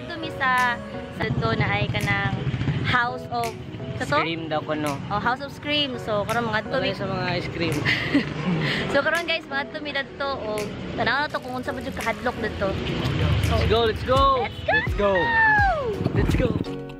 adto mi sa to na ay kanang House of Scream daw ko no. Oh, House of Scream. So karon mga adto mi sa mga ice cream. So karon guys, mga adto mi dadto og tanaw na to kung unsa man jud kahadlok dito. Let's go, let's go. Let's go. Let's go.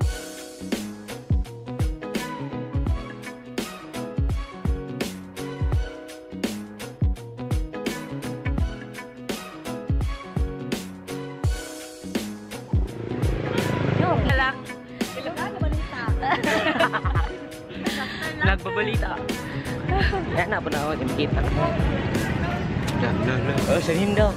Nagbabalita. Kaya na po na ako nakikita. Oh, sanin daw.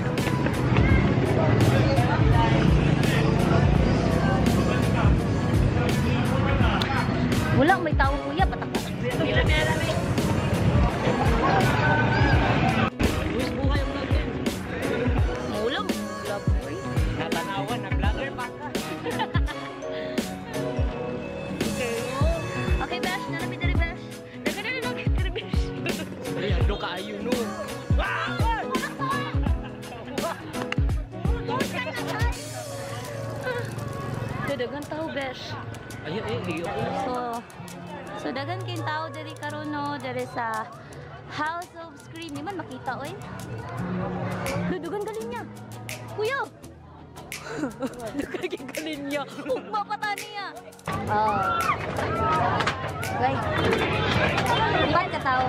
Wala may tao kuya patak. Wis buhay ang vlog yan. Mulam, vlog boy. Natanawan na vlogger pa ka. Okay, Bash, nalabi dali Bash. Nagkadali lang kay Bash. Ay, ano ka ayun no. Dagan tao Bash. Ayun, liyo ko. So dagan kayong tao diri karon no, diri sa House of Scream. Di man makita oy. Dudugan galing niya. Kuya. Dudugan galing niya. Ugma pata niya. Oh. Right. Kumpay ka tao.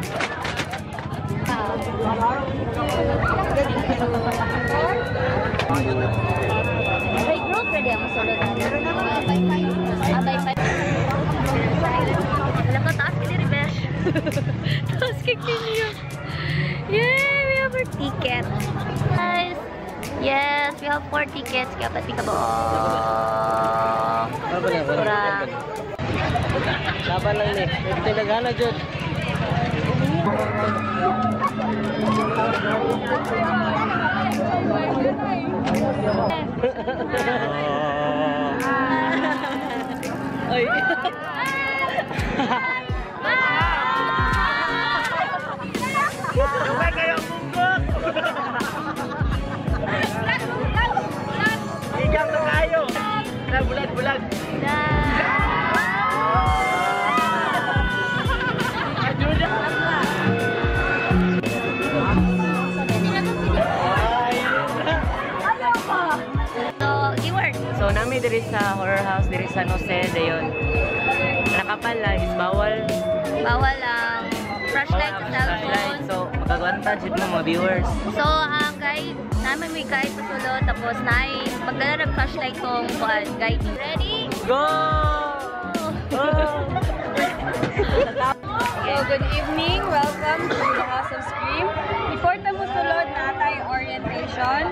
May group ready ang solo na. Abay. Alam ko, taas ka diri, Besh. Taas ka kinyo. Yay! We have our ticket. Guys, yes, we have 4 tickets. Kaya pati ka ba? Kurang. Laban lang ni. Ito nagana dyan. Ay. Lumay kayo ang munggot! Igang na kayo! Bulag! So, nami diri sa horror house diri sa San Jose dayon. Nakapala is bawal ang flashlight sa cellphone. So, makagwanta jud mo mga viewers. So, ang guide, namin may guide sa sulod. Tapos, pagdala ng flashlight kong guide. Ready? Go! So, good evening. Welcome to the House of Scream. Before tayo sulod na tayo orientation.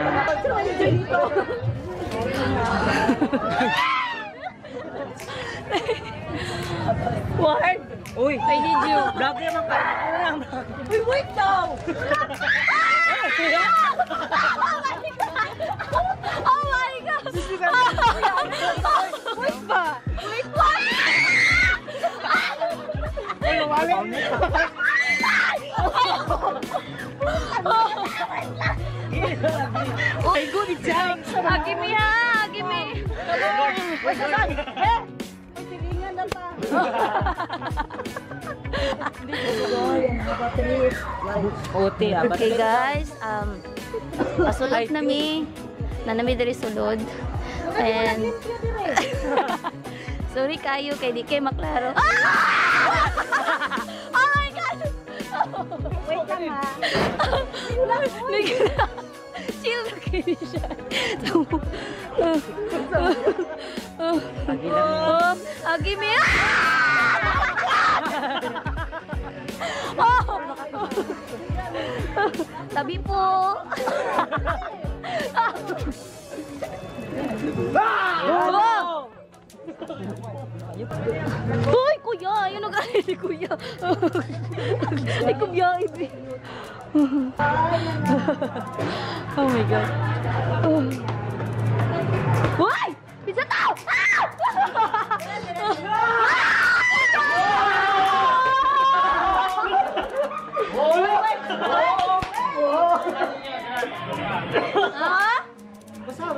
What? Uy! I need you. Vlog naman pa! Uy, wait now! Oh my God! Wait ba? Wait ba? Ay, good job! Agimi ha! Agimi! Wait, saan? Eh! May silingan na pa. Okay guys, pasulod nami diri sulod. And sorry kayo kay di kay maklaro. Oh my God! Wait lang ha. Chill na kayo siya. Agimi! Tabi po! Hoy, kuya! Yun ang kaya ni kuya. Ay, kuya, ibi. Oh my God. Hoy! Pizza tao!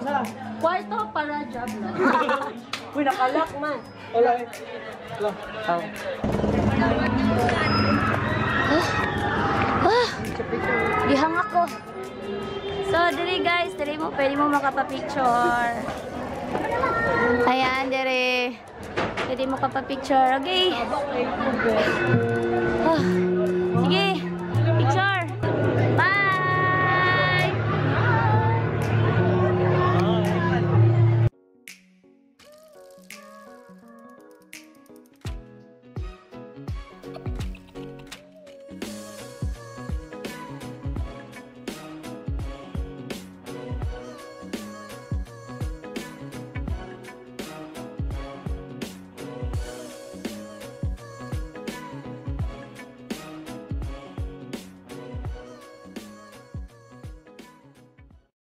Kwarto para job lang. Uy, nakalak man. Wala eh. Oh. Gihang ako. So, diri guys, pwede mo makapapicture. Ayan, diri. Pwede mo kapapicture. Okay.